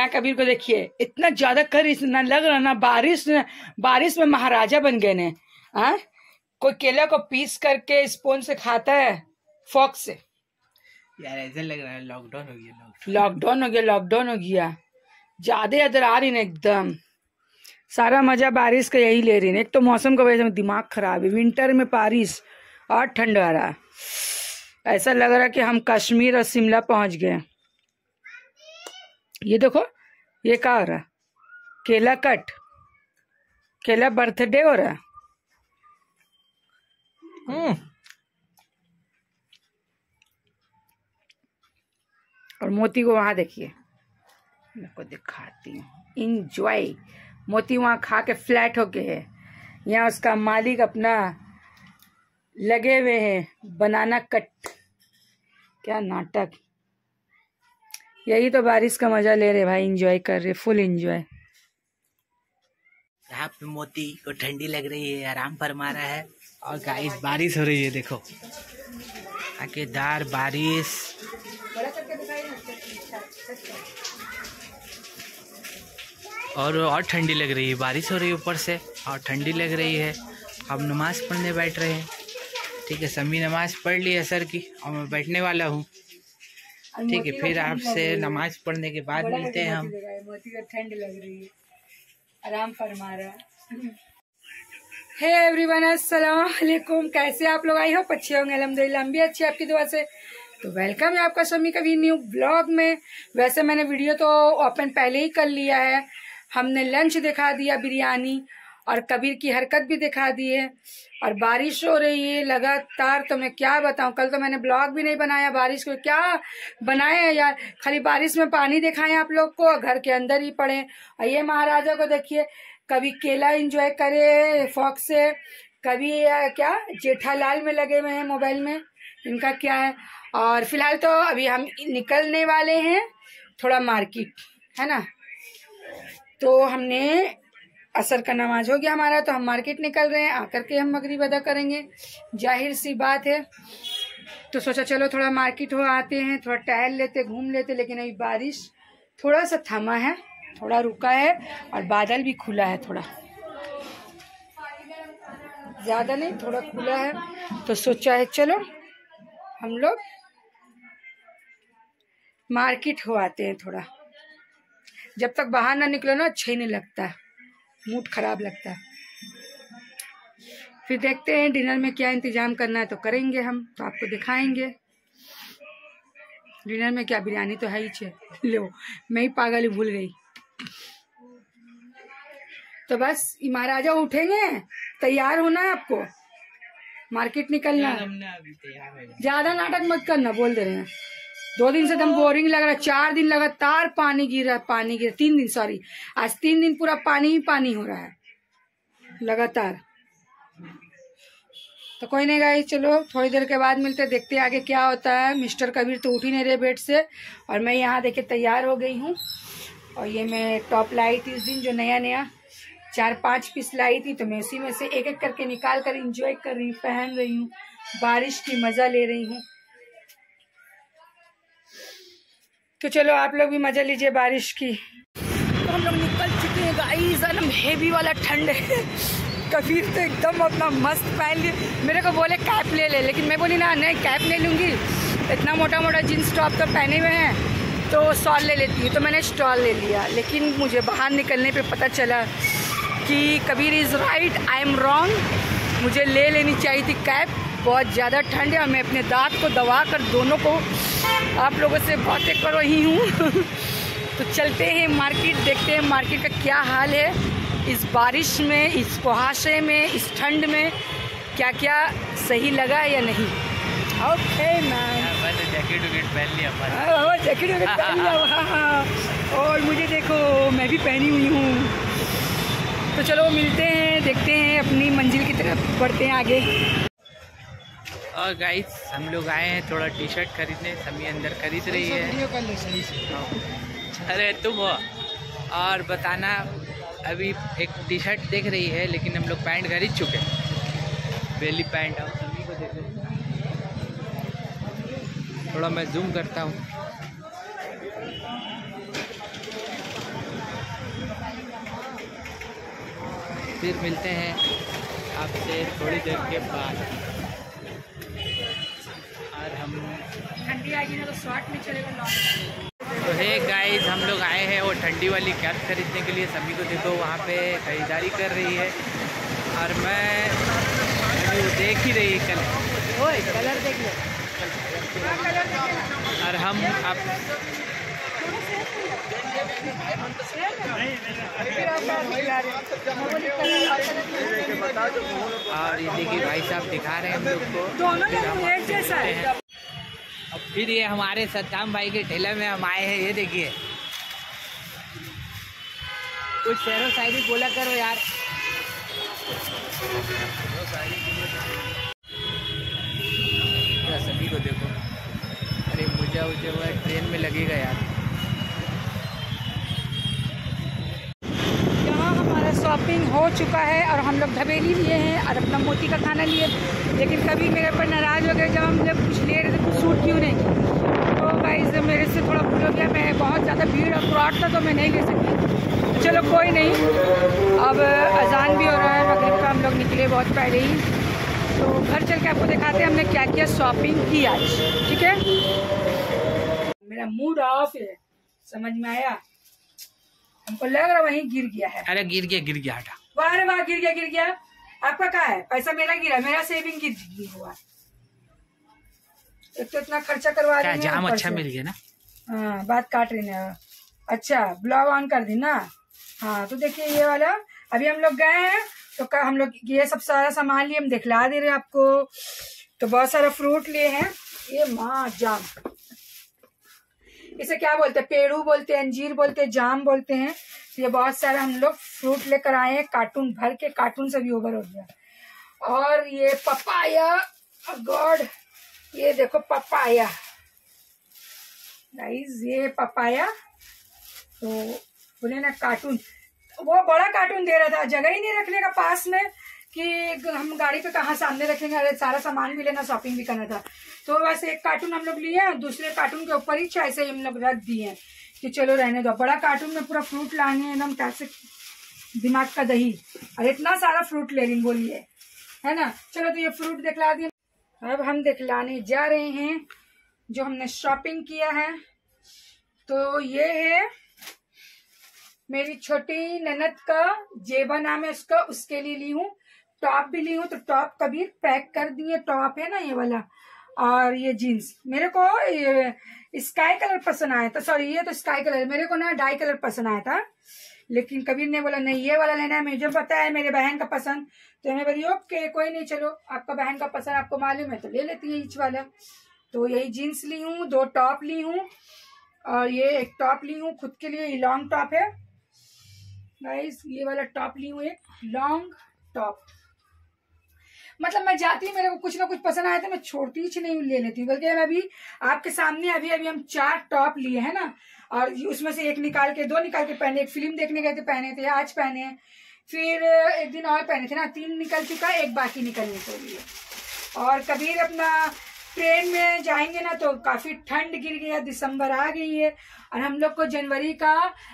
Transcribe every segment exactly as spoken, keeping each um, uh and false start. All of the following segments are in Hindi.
यहाँ कबीर को देखिए, इतना ज्यादा कर ना लग रहा ना, बारिश बारिश में महाराजा बन गए ने। हाँ, कोई केला को पीस करके स्पून से खाता है, फोक से। यार ऐसा लग रहा है लॉकडाउन हो गया, लॉकडाउन हो गया लॉकडाउन हो गया ज्यादा इधर आ रही ना, एकदम सारा मजा बारिश का यही ले रही है। एक तो मौसम का वजह से दिमाग खराब है, विंटर में बारिश और ठंड आ रहा है, ऐसा लग रहा है कि हम कश्मीर और शिमला पहुंच गए। ये देखो, ये क्या हो रहा है, केला कट, केला बर्थडे हो रहा है। हम्म और मोती को वहां देखिए, मैं को दिखाती हूँ, इंजॉय। मोती वहां खा के फ्लैट होके है, यहाँ उसका मालिक अपना लगे हुए हैं बनाना कट। क्या नाटक, यही तो बारिश का मजा ले रहे भाई, एंजॉय कर रहे, फुल एंजॉय। यहाँ पे मोती को ठंडी लग रही है, आराम फरमा रहा है। और गाइस बारिश हो रही है, देखो आकेदार बारिश। और और ठंडी लग रही है, बारिश हो रही है ऊपर से और ठंडी लग रही है। हम नमाज पढ़ने बैठ रहे हैं, ठीक है। समी नमाज पढ़ ली असर की और मैं बैठने वाला हूँ, ठीक है। फिर आपसे नमाज पढ़ने के बाद मिलते हैं हम। मोती को ठंड लग रही है, आराम फरमा रहा है। हे एवरीवन, अस्सलाम वालेकुम, कैसे आप लोग? आई हो अच्छे होंगे, अल्हम्दुलिल्लाह हम भी अच्छे आपकी दुआ से। तो वेलकम है आपका समी कभी न्यू ब्लॉग में। वैसे मैंने वीडियो तो ओपन पहले ही कर लिया है, हमने लंच दिखा दिया बिरयानी, और कबीर की हरकत भी दिखा दी है। और बारिश हो रही है लगातार, तो मैं क्या बताऊं, कल तो मैंने ब्लॉग भी नहीं बनाया, बारिश को क्या बनाए हैं यार, खाली बारिश में पानी दिखाएं आप लोग को, घर के अंदर ही पड़े। और ये महाराजा को देखिए, कभी केला एंजॉय करे फॉक से, कभी क्या जेठालाल में लगे हुए हैं मोबाइल में, इनका क्या है। और फिलहाल तो अभी हम निकलने वाले हैं थोड़ा मार्केट, है ना। तो हमने असर का नमाज हो गया हमारा, तो हम मार्केट निकल रहे हैं, आकर के हम मगरिब अदा करेंगे, जाहिर सी बात है। तो सोचा चलो थोड़ा मार्केट हो आते हैं, थोड़ा टहल लेते, घूम लेते। लेकिन अभी बारिश थोड़ा सा थमा है, थोड़ा रुका है, और बादल भी खुला है, थोड़ा ज्यादा नहीं, थोड़ा खुला है। तो सोचा है चलो हम लोग मार्केट हो आते हैं थोड़ा। जब तक बाहर ना निकलो ना अच्छा ही नहीं लगता, मूड खराब लगता है। फिर देखते हैं डिनर में क्या इंतजाम करना है, तो करेंगे हम, तो आपको दिखाएंगे। डिनर में क्या, बिरयानी तो है ही छे, लो मैं ही पागल ही भूल गई। तो बस ये महाराजा उठेंगे, तैयार होना है आपको, मार्केट निकलना है। ज्यादा नाटक मत करना, बोल दे रहे हैं। दो दिन से एकदम बोरिंग लग रहा है, चार दिन लगातार पानी गिर रहा है, पानी गिर तीन दिन सॉरी आज तीन दिन पूरा पानी ही पानी हो रहा है लगातार। तो कोई नहीं गाइस, चलो थोड़ी देर के बाद मिलते, देखते आगे क्या होता है। मिस्टर कबीर तो उठ ही नहीं रहे बेड से, और मैं यहाँ देखे तैयार हो गई हूँ। और ये मैं टॉप लाई थी उस दिन, जो नया नया चार पांच पीस लाई थी, तो मैं उसी में से एक एक करके निकाल कर इंजॉय कर रही हूँ, पहन रही हूँ, बारिश की मजा ले रही हूँ। तो चलो आप लोग भी मजा लीजिए बारिश की। तो हम लोग निकल चुके हैं गाइस, एकदम हेवी वाला ठंड है। कबीर तो एकदम अपना मस्त पहन लिए, मेरे को बोले कैप ले ले, लेकिन मैं बोली ना नहीं कैप नहीं लूँगी, इतना मोटा मोटा जींस टॉप तो पहने हुए हैं, तो शॉल ले लेती है। तो मैंने स्टॉल ले लिया, लेकिन मुझे बाहर निकलने पे पता चला कि Kabir is right, I am wrong, मुझे ले लेनी चाहिए थी कैप। बहुत ज़्यादा ठंड है और मैं अपने दांत को दबा कर दोनों को आप लोगों से बातें कर रही हूँ। तो चलते हैं मार्केट, देखते हैं मार्केट का क्या हाल है इस बारिश में, इस कुहासे में, इस ठंड में, क्या क्या सही लगा या नहीं। ओके मैम, जैकेट वैकेट पहन लिया, हाँ जैकेट वैकेट पहन लिया, हाँ। और मुझे देखो मैं भी पहनी हुई हूँ। तो चलो मिलते हैं, देखते हैं, अपनी मंजिल की तरफ बढ़ते हैं आगे। और गाइस हम लोग आए हैं थोड़ा टी शर्ट खरीदने, समी अंदर खरीद रही है। वीडियो कर ले सही से। अरे तुम हो, और बताना, अभी एक टी शर्ट देख रही है, लेकिन हम लोग पैंट खरीद चुके हैं, बेली पैंट। और समी को देखो, थोड़ा मैं जूम करता हूँ, फिर मिलते हैं आपसे थोड़ी देर के बाद। और हम ठंडी आएगी ना तो शॉर्ट में चलेगा। तो है गाइस, हम लोग आए हैं वो ठंडी वाली कैप खरीदने के लिए। सभी को देखो वहाँ पे खरीदारी कर रही है और मैं अभी वो देख ही रही है कलर। ओए कलर देख लो। और हम आप और ये देखिए भाई साहब दिखा रहे हैं हम लोग को। दोनों एक जैसा है। अब फिर ये हमारे सद्दाम भाई के ठेले में हम आए हैं। ये देखिए, कुछ शेरो शायरी बोला करो यार। सभी को देखो, अरे मुझे मुझे हुआ ट्रेन में लगेगा यार। यहाँ हमारा शॉपिंग हो चुका है और हम लोग ढबेली लिए हैं और अपना मोती का खाना लिए। लेकिन कभी मेरे पर नाराज़ हो गए जब हम लोग कुछ ले रहे थे, कुछ सूट क्यों नहीं की। तो गाइस मेरे से थोड़ा भूल हो गया, मैं बहुत ज़्यादा भीड़ और क्राउड था तो मैं नहीं ले सकी। चलो कोई नहीं, अब अजान भी हो रहा है मगरिब का, हम लोग निकले बहुत पहले ही। तो घर चल के आपको दिखाते हैं हमने क्या क्या शॉपिंग की आज। ठीक है, मेरा मूड ऑफ है, समझ में आया? हमको लग रहा वहीं गिर गया है। अरे गिर गया गिर गया हटा। वाह वाह, गिर गया गिर गया। आपका क्या है? पैसा मेरा गिरा, मेरा सेविंग गिर गिर हुआ। एक तो इतना खर्चा करवा रहे हैं, जाम अच्छा मिल गया ना। हाँ, बात काट रही है। अच्छा ब्लॉग ऑन कर दी ना। हाँ तो देखिए ये वाला, अभी हम लोग गए हैं तो का हम लोग ये सब सारा सामान लिए, हम दिखला दे रहे हैं आपको। तो बहुत सारा फ्रूट लिए हैं। ये माँ जाम, इसे क्या बोलते हैं? पेड़ू बोलते हैं, अंजीर बोलते हैं, जाम बोलते हैं। तो ये बहुत सारा हम लोग फ्रूट लेकर आए हैं, कार्टून भर के। कार्टून से भी ओवर हो गया। और ये पपाया, गॉड ये देखो पपाया गाइस, ये पपाया। तो बोले ना कार्टून, वो बड़ा कार्टून दे रहा था, जगह ही नहीं रखने का पास में कि हम गाड़ी पे कहाँ सामने रखेंगे। अरे सारा सामान भी लेना, शॉपिंग भी करना था। तो वैसे एक कार्टून हम लोग लिए, दूसरे कार्टून के ऊपर ही ऐसे ही हम लोग रख दिए कि चलो रहने दो। बड़ा कार्टून में पूरा फ्रूट लाने एकदम कैसे दिमाग का दही, और इतना सारा फ्रूट ले रही बोलिए, है ना। चलो तो ये फ्रूट दिखला दिए। अब हम दिखलाने जा रहे हैं जो हमने शॉपिंग किया है। तो ये है मेरी छोटी ननद का, जेबा नाम है उसका, उसके लिए ली हूँ। टॉप भी ली हूँ, तो टॉप कभी पैक कर दिए। टॉप है ना ये वाला, और ये जीन्स। मेरे को ये स्काई कलर पसंद आया था, सॉरी ये तो स्काई कलर, मेरे को ना डाई कलर पसंद आया था। लेकिन कबीर ने बोला नहीं ये वाला लेना है, मुझे पता है मेरे बहन का पसंद। तो मैं बोली ओके कोई नहीं, चलो आपका बहन का पसंद आपको मालूम है तो ले लेती है ईच वाला। तो यही जीन्स ली हूँ, दो टॉप ली हूँ, और ये एक टॉप ली हूँ खुद के लिए, लॉन्ग टॉप है गाइस। ये वाला टॉप ली हूँ, एक लॉन्ग टॉप। मतलब मैं जाती हूँ, मेरे को कुछ ना कुछ पसंद आया तो मैं छोड़ती ही नहीं, ले लेती हूँ। बल्कि अभी आपके सामने अभी अभी हम चार टॉप लिए है ना, और उसमें से एक निकाल के, दो निकाल के पहने। एक फिल्म देखने गए थे पहने थे, आज पहने, फिर एक दिन और पहने थे ना। तीन निकल चुका है, एक बाकी निकलने के लिए। और कबीर अपना ट्रेन में जाएंगे ना तो काफी ठंड गिर गया, दिसंबर आ गई है। और हम लोग को जनवरी का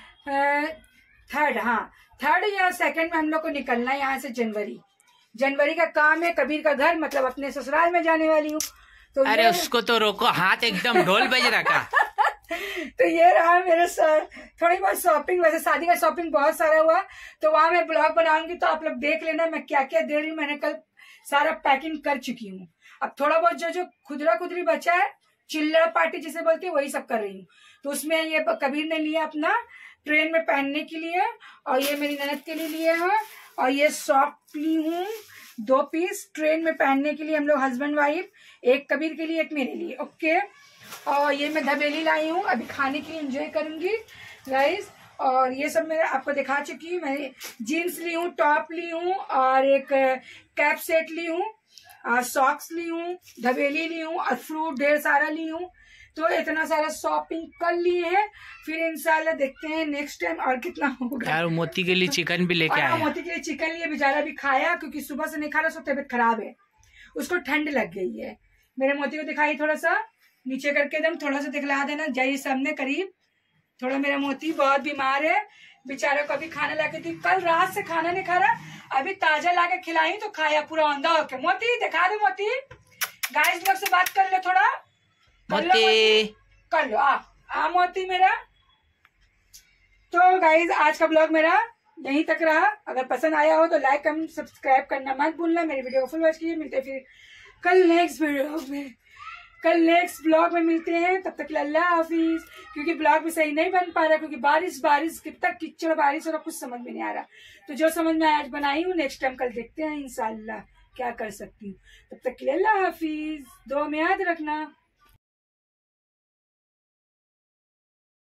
थर्ड, हाँ थर्ड या सेकंड में हम लोग को निकलना है यहाँ से। जनवरी जनवरी का काम है कबीर का घर, मतलब अपने ससुराल में जाने वाली हूँ। तो अरे उसको तो रोको, हाथ एकदम ढोल बज रखा। तो ये रहा मेरे सर थोड़ी बहुत शॉपिंग। वैसे शादी का शॉपिंग बहुत सारा हुआ, तो वहां मैं ब्लॉग बनाऊंगी तो आप लोग देख लेना मैं क्या क्या दे रही हूँ। मैंने कल सारा पैकिंग कर चुकी हूँ। अब थोड़ा बहुत जो जो खुदरा खुदरी बचा है, चिल्लर पार्टी जिसे बोलती है, वही सब कर रही हूँ। तो उसमें ये कबीर ने लिया अपना ट्रेन में पहनने के लिए, और ये मेरी ननद के लिए लिए हैं। और ये सॉक्स ली हूँ दो पीस ट्रेन में पहनने के लिए, हम लोग हस्बैंड वाइफ, एक कबीर के लिए एक मेरे लिए। ओके, और ये मैं धबेली लाई हूँ, अभी खाने के लिए एंजॉय करूंगी गाइस। और ये सब मैं आपको दिखा चुकी हूँ। मैं जीन्स ली हूँ, टॉप ली हूँ, और एक कैप सेट ली हूँ, सॉक्स ली हूँ, धबेली ली हूँ, और फ्रूट ढेर सारा ली हूँ। तो इतना सारा शॉपिंग कर लिए हैं। फिर इंशाल्लाह देखते हैं नेक्स्ट टाइम और कितना होगा। यार मोती के लिए चिकन भी लेके आया। मोती के लिए चिकन लिए, बेचारा भी खाया क्योंकि सुबह से नहीं खा रहा, उसको तबीयत खराब है, उसको ठंड लग गई है। मेरे मोती को दिखाई थोड़ा सा नीचे करके, एकदम थोड़ा सा दिखला देना, जाइए सामने करीब। थोड़ा मेरा मोती बहुत बीमार है, बेचारे को अभी खाना ला के दी, कल रात से खाना नहीं खा रहा, अभी ताजा ला के खिलाई तो खाया पूरा औंधा होके। मोती दिखा दो, मोती गाइस लोग से बात कर लो थोड़ा, कर लो मोती, कर लो आ आ मोती मेरा। तो गाइस आज का ब्लॉग मेरा यहीं तक रहा। अगर पसंद आया हो तो लाइक कमेंट सब्सक्राइब करना मत भूलना। मेरी वीडियो को फुल वॉच कीजिए। मिलते फिर कल नेक्स्ट वीडियो में, कल नेक्स्ट ब्लॉग में मिलते हैं। तब तक के लिए अल्लाह हाफिज। क्योंकि ब्लॉग भी सही नहीं बन पा रहा क्योंकि बारिश बारिश कितना कीचड़ बारिश हो रहा, कुछ समझ में नहीं आ रहा। तो जो समझ में आज बनाई हूँ, नेक्स्ट टाइम कल देखते हैं इंशाल्लाह क्या कर सकती हूँ। तब तक के लिए अल्लाह हाफिज। दुआ में याद रखना।